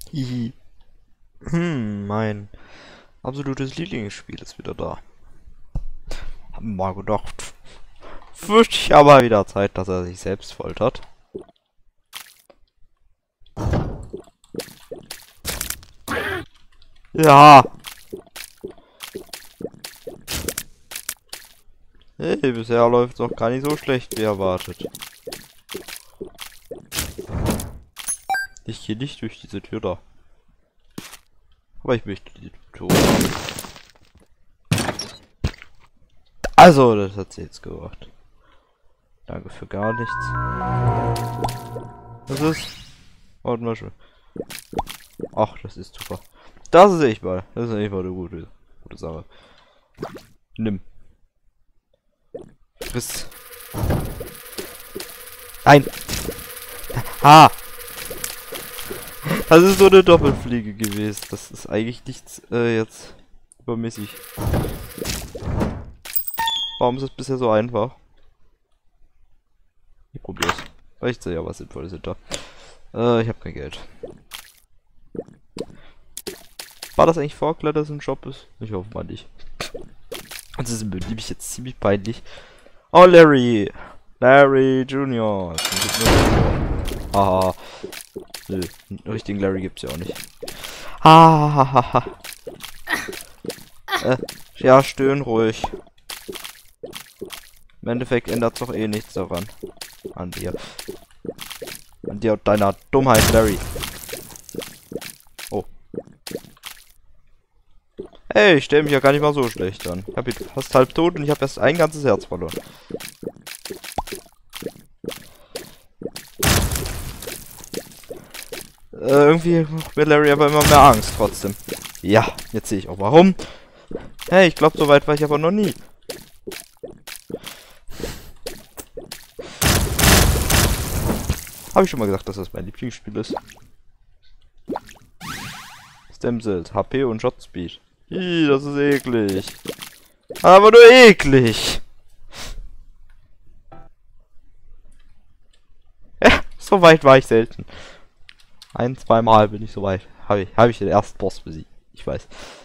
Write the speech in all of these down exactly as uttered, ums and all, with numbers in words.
Hihi. Hm, mein absolutes Lieblingsspiel ist wieder da. Hab mal gedacht, wird ich aber wieder Zeit, dass er sich selbst foltert. Ja. Hey, bisher läuft es doch gar nicht so schlecht wie erwartet. Ich gehe nicht durch diese Tür da. Aber ich möchte die Tür haben. Also, das hat sie jetzt gemacht. Danke für gar nichts. Was ist? Warte mal schon. Ach, das ist super. Das ist echt mal. Das ist echt mal eine gute, gute Sache. Nimm. Friss. Nein. Ah. Das ist so eine Doppelfliege gewesen. Das ist eigentlich nichts äh, jetzt übermäßig. Warum ist es bisher so einfach? Ich probier's. Vielleicht sehe ja was Sinnvolles hinter. Äh, ich habe kein Geld. War das eigentlich vorgeklärt, dass es ein Shop ist? Ich hoffe mal nicht. Das ist mir nämlich jetzt ziemlich peinlich. Oh, Larry! Larry Junior! Haha. Nö, einen richtigen Larry gibt's ja auch nicht. Hahaha. äh, ja, stöhn ruhig. Im Endeffekt ändert doch eh nichts daran. An dir. An dir und deiner Dummheit, Larry. Oh. Hey, ich stelle mich ja gar nicht mal so schlecht an. Ich habe ihn fast halb tot und ich habe erst ein ganzes Herz verloren. Äh, irgendwie macht mir Larry aber immer mehr Angst trotzdem. Ja, jetzt sehe ich auch warum. Hey, ich glaube, so weit war ich aber noch nie. Habe ich schon mal gesagt, dass das mein Lieblingsspiel ist. Stem Cells, H P und Shot Speed. Ih, das ist eklig. Aber nur eklig. Ja, so weit war ich selten. Ein, zwei Mal bin ich so weit. Habe ich, habe ich den ersten Boss besiegt. Ich weiß.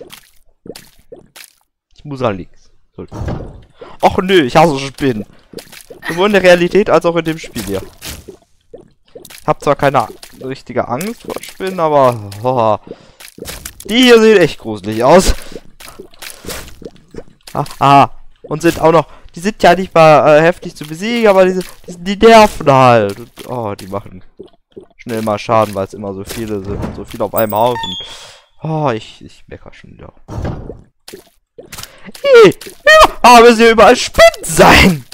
Ich muss nach links. So. Och nö, ich hasse Spinnen. Sowohl in der Realität als auch in dem Spiel hier. Ich habe zwar keine richtige Angst vor Spinnen, aber oh, die hier sehen echt gruselig aus. Ah, ah, und sind auch noch, die sind ja nicht mal äh, heftig zu besiegen, aber diese, die, die nerven halt. Und, oh, die machen schnell mal Schaden, weil es immer so viele sind, so viele auf einem Haufen. Oh, ich, ich meckere schon wieder. Hey, aber müssen hier überall Spinnen sein.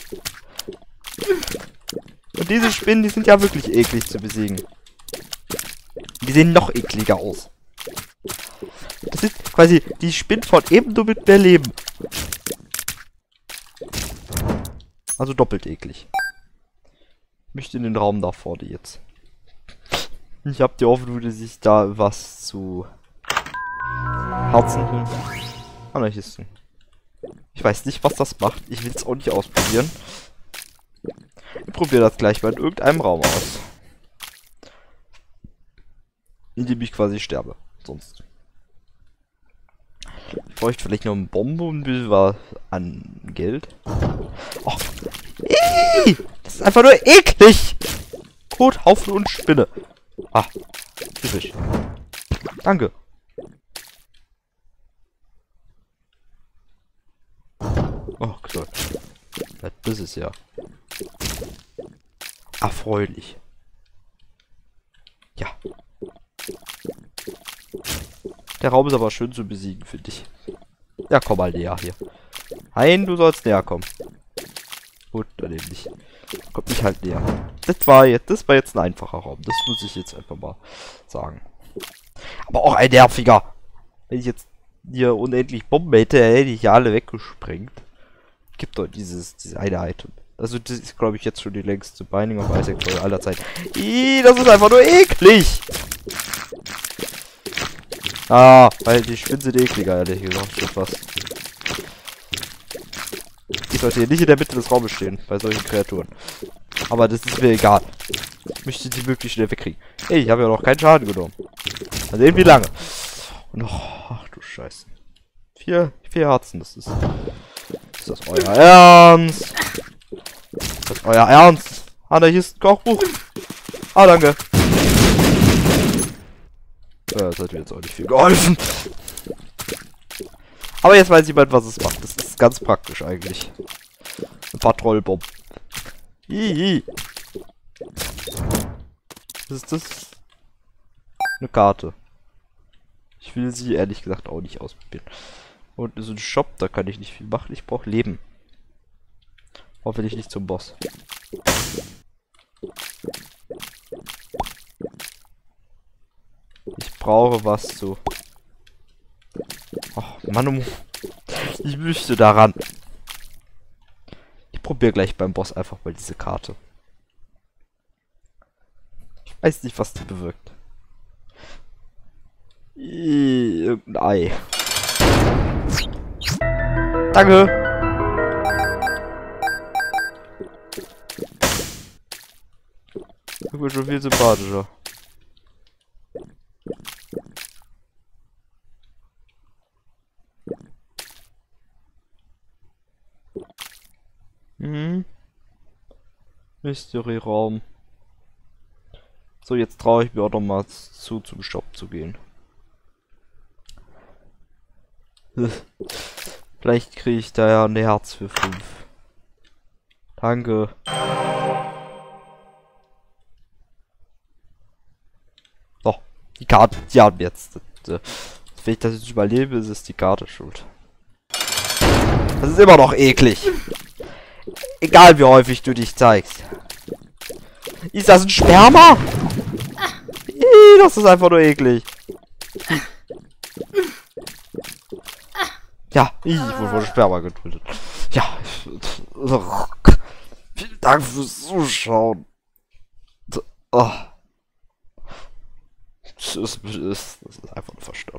Und diese Spinnen, die sind ja wirklich eklig zu besiegen. Die sehen noch ekliger aus. Das sind quasi die Spinnen von eben nur mit mehr Leben. Also doppelt eklig. Ich möchte in den Raum da vorne jetzt. Ich habe die Hoffnung, dass ich da was zu Herzen will. Anarchisten. Ich weiß nicht, was das macht. Ich will es auch nicht ausprobieren. Ich probiere das gleich mal in irgendeinem Raum aus. In dem ich quasi sterbe. Sonst. Ich bräuchte vielleicht noch eine Bombe und ein bisschen was an Geld. Oh. Ii, das ist einfach nur eklig! Kothaufen und Spinne. Ah, typisch. Danke. Oh Gott. Das ist ja erfreulich. Ja. Der Raum ist aber schön zu besiegen, finde ich. Ja, komm mal näher hier. Nein, du sollst näher kommen. Gut, daneben nicht. Kommt nicht halt näher. Das war jetzt, das war jetzt ein einfacher Raum. Das muss ich jetzt einfach mal sagen. Aber auch ein nerviger. Wenn ich jetzt hier unendlich Bomben hätte, hätte ich ja alle weggesprengt. Gibt doch dieses, dieses eine Item. Also das ist, glaube ich, jetzt schon die längste Binding of Isaac Folge aller Zeiten. Ih, das ist einfach nur eklig! Ah, weil die Spinnen sind ekliger, ehrlich gesagt, schon fast. Ich sollte hier nicht in der Mitte des Raumes stehen, bei solchen Kreaturen. Aber das ist mir egal. Ich möchte die möglichst schnell wegkriegen. Ey, ich habe ja noch keinen Schaden genommen. Also irgendwie lange. Und noch, ach du Scheiße. Vier, vier Herzen, das ist... Ist das euer Ernst? Ist das euer Ernst? Ah, da hier ist ein Kochbuch. Ah, danke. Ja, das hat mir jetzt auch nicht viel geholfen. Aber jetzt weiß jemand, was es macht. Das ist ganz praktisch eigentlich. Ein paar Trollbomben. Hihi. Was ist das? Eine Karte. Ich will sie ehrlich gesagt auch nicht ausprobieren. Und so ein Shop, da kann ich nicht viel machen. Ich brauche Leben. Hoffentlich nicht zum Boss. Ich brauche was zu... Ach, Mann, um... Ich möchte daran. Ich probiere gleich beim Boss einfach mal diese Karte. Ich weiß nicht, was die bewirkt. Irgendein Ei. Danke. Ich bin schon viel sympathischer. Hm. Mystery-Raum. So, jetzt traue ich mir auch noch mal zu, zum Shop zu gehen. Vielleicht kriege ich da ja ein Herz für fünf. Danke. So, die Karte, die haben jetzt. Wenn ich das jetzt überlebe, ist es die Karte schuld. Das ist immer noch eklig. Egal wie häufig du dich zeigst. Ist das ein Sperma? Ih, das ist einfach nur eklig. Ja, ich wurde von Sperma getötet. Ja. Vielen Dank fürs Zuschauen. Oh. Das ist, das ist einfach nur verstört.